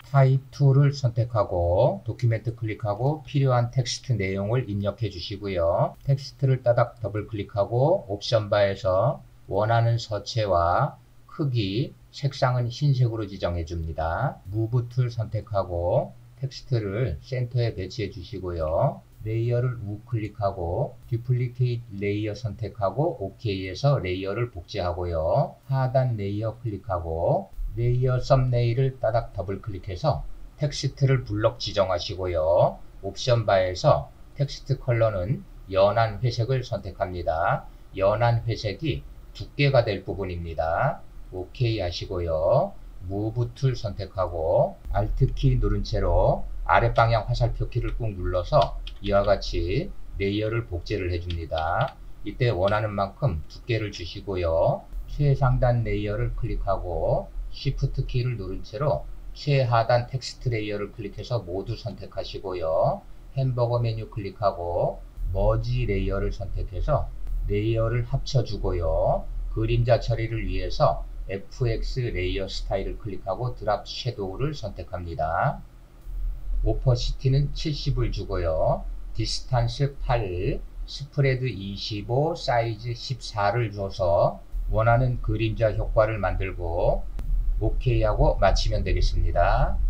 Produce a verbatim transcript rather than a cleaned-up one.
타입 이를 선택하고 도큐멘트 클릭하고 필요한 텍스트 내용을 입력해 주시고요. 텍스트를 따닥 더블 클릭하고 옵션 바에서 원하는 서체와 크기, 색상은 흰색으로 지정해 줍니다. 무브 툴 선택하고 텍스트를 센터에 배치해 주시고요. 레이어를 우클릭하고 듀플리케이트 레이어 선택하고 오케이에서 레이어를 복제하고요. 하단 레이어 클릭하고 레이어 썸네일을 따닥 더블 클릭해서 텍스트를 블럭 지정하시고요. 옵션 바에서 텍스트 컬러는 연한 회색을 선택합니다. 연한 회색이 두께가 될 부분입니다. 오케이 하시고요. 무브 툴 선택하고 알트 키 누른 채로 아랫방향 화살표 키를 꾹 눌러서 이와 같이 레이어를 복제를 해줍니다. 이때 원하는 만큼 두께를 주시고요. 최상단 레이어를 클릭하고 쉬프트 키를 누른 채로 최하단 텍스트 레이어를 클릭해서 모두 선택하시고요. 햄버거 메뉴 클릭하고 머지 레이어를 선택해서 레이어를 합쳐주고요. 그림자 처리를 위해서 에프엑스 레이어 스타일을 클릭하고 드랍 섀도우를 선택합니다. 오퍼시티는 칠십을 주고요. 디스탄스 팔, 스프레드 이십오, 사이즈 십사를 줘서 원하는 그림자 효과를 만들고 오케이 하고 마치면 되겠습니다.